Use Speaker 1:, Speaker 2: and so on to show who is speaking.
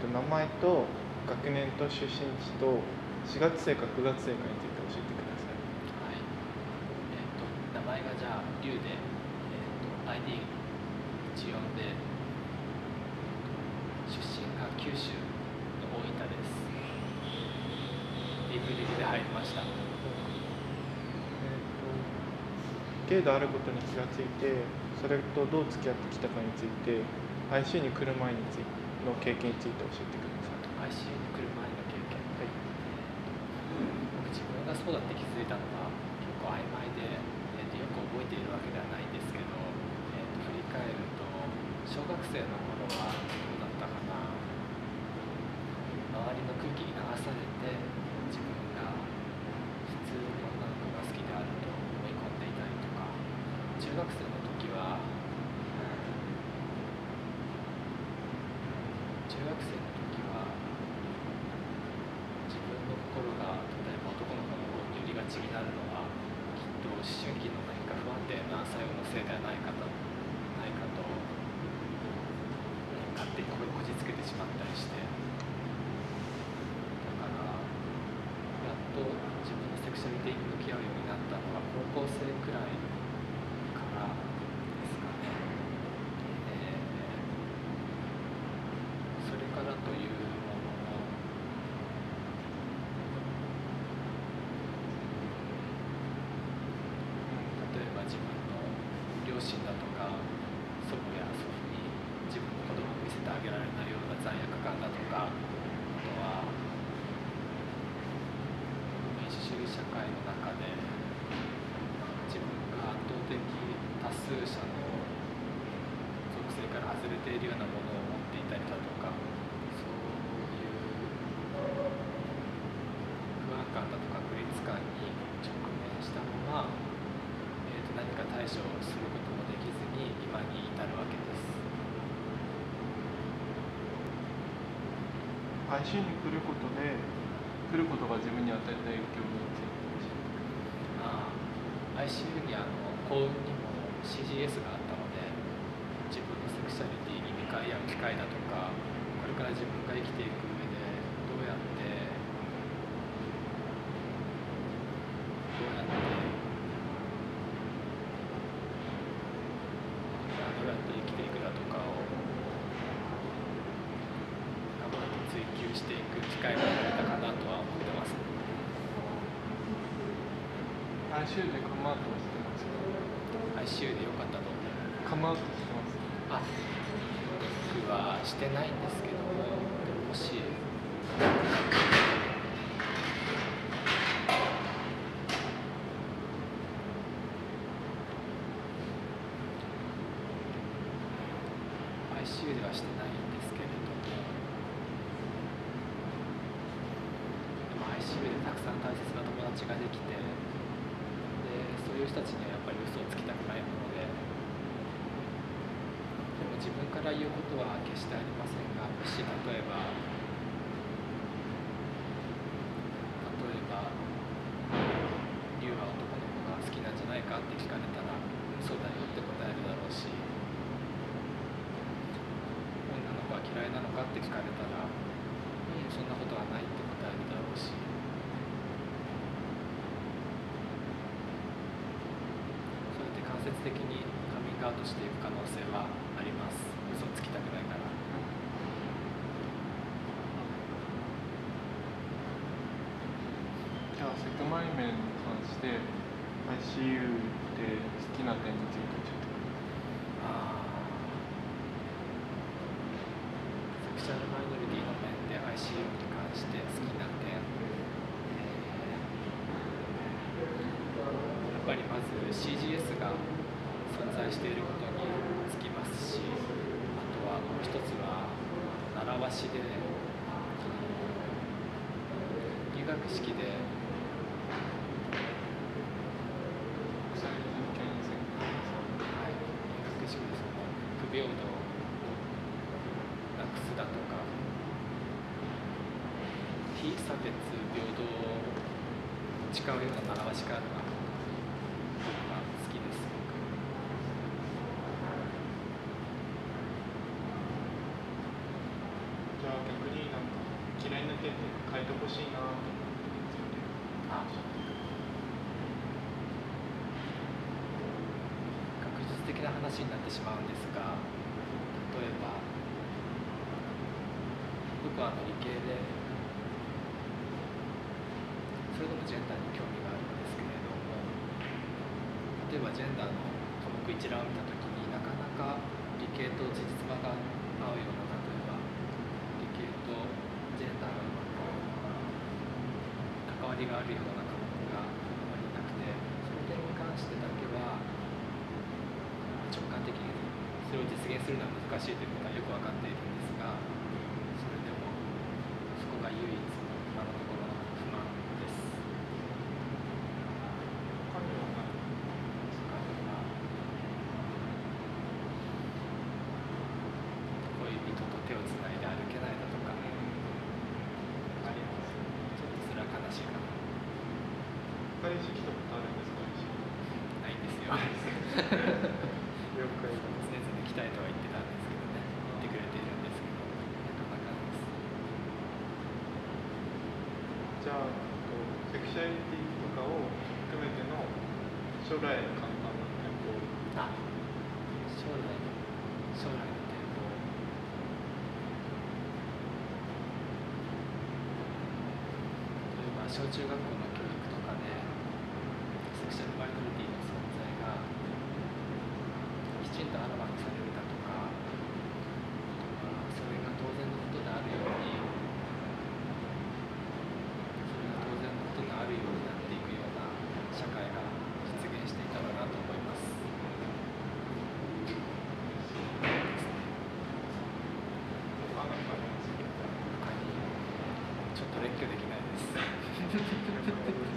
Speaker 1: 名前と学年と出身地と4月生か9月生かについて教えてください。
Speaker 2: はい。名前がじゃあ龍で、ID 14で、出身が九州の大分です。リブリブで入りました。
Speaker 1: ゲイであることに気がついて、それとどう付き合ってきたかについて、ICU に来る前にの経験について教えてください。
Speaker 2: ICU に来る前の経験。はい。僕自分がそうだって気づいたのは結構曖昧で、よく覚えているわけではないんですけど、振り返ると小学生の頃はどうだったかな。周りの空気に流されて自分が普通に女の子が好きであると思い込んでいたりとか、中学生の時は自分の心が例えば男の子の方に寄りがちになるのはきっと思春期の何か不安定な作用のせいではないかと勝手にこじつけてしまったりして、だからやっと自分のセクシャリティに向き合うようになったのは高校生くらいからですかね。それからというものの、例えば自分の両親だとか祖母や祖父に自分の子供を見せてあげられないような罪悪感だとか、あとは民主主義社会の中で自分が圧倒的多数者の属性から外れているようなものを持っていたりだとか、そういう不安感だとか孤立感に直面したまま、何か対処をすることもできずに今に至るわけです。
Speaker 1: ICU に来ることが自分に与えた影響について教えてください。
Speaker 2: ICU に幸運にも CGS があったので、自分のセクシャリティに向かい合う機会だとか、これから自分が生きていく上でどうやって生きていくだとかを頑張って追求していく機会が得られたかなとは思ってます。
Speaker 1: ICU でカムアウトはしてますか？
Speaker 2: ICU でよかったと思う。
Speaker 1: カムアウトしてますか？
Speaker 2: 僕はしてないんですけども、もしICU ではしてないんですけれども、でも ICU でたくさん大切な友達ができて、そういう人たちにはやっぱり嘘をつきたくないもので、でも自分から言うことは決してありませんが、もし例えば龍は男の子が好きなんじゃないかって聞かれたら嘘だよって答えるだろうし、女の子は嫌いなのかって聞かれたらそんなことはないって答えるだろうし、そうやって間接的にカミングアウトしていく可能性はあります。嘘をつきたくないから。
Speaker 1: じゃあセクマイ面に関して ICU で好きな点について教えてください。
Speaker 2: セクシャルマイノリティの面で ICU に関して好きな点、やっぱりまず CGS が存在していることにつきますし、あとはもう一つは習わしで入学式で不平等をなくすだとか、非差別平等を誓うような習わしがあるのが僕は好きです。
Speaker 1: じゃあ逆に嫌いな点とか変えてほしいなと思って。
Speaker 2: 学術的な話になってしまうんですが、例えば僕は理系でそれでもジェンダーに興味があるんですけれども、例えばジェンダーの科目一覧を見たときになかなか理系と事実場が合うような、例えば理系とジェンダーがうまく関わりがあるような科目があまりなくて、その点に関してだけは直感的にそれを実現するのは難しいということはよく分かっているんですが、それでもそこが唯一今のところの不満です。
Speaker 1: 他には何
Speaker 2: 恋人と手をつないで歩けないだとか、
Speaker 1: あります？
Speaker 2: ちょっとそれは悲しいかな。
Speaker 1: 彼氏来たことあるんですか？
Speaker 2: ないんですよ。
Speaker 1: 了解。
Speaker 2: 常々来たいとは言ってたんですけどね、言ってくれているんですけど、なかなかです。
Speaker 1: じゃあ、セクシュアリティとかを含めての将来の看板の展望。
Speaker 2: 将来の展望。例えば小中学校の教育とかでセクシャルマイノリティの存在がきちんとアドバンスされるだとか、それが当然のことであるように、なっていくような社会が実現していたらなと思います。他にちょっと列挙できないです。